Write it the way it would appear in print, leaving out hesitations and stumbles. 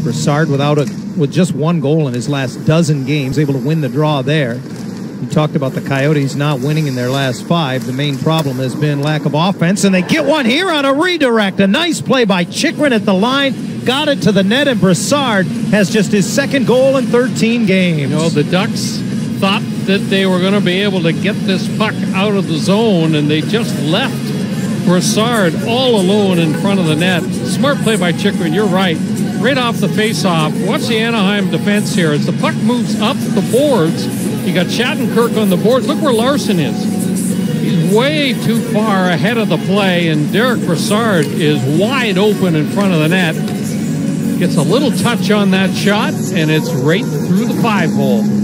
Brassard with just one goal in his last dozen games, able to win the draw there. You talked about the Coyotes not winning in their last 5. The main problem has been lack of offense, and they get one here on a redirect. A nice play by Chychrun at the line, got it to the net, and Brassard has just his second goal in 13 games. You know, the Ducks thought that they were going to be able to get this puck out of the zone, and they just left Brassard all alone in front of the net. Smart play by Chychrun, you're right. Right off the face-off. Watch the Anaheim defense here. As the puck moves up the boards, you got Shattenkirk on the boards. Look where Larson is. He's way too far ahead of the play, and Derick Brassard is wide open in front of the net. Gets a little touch on that shot, and it's right through the 5-hole.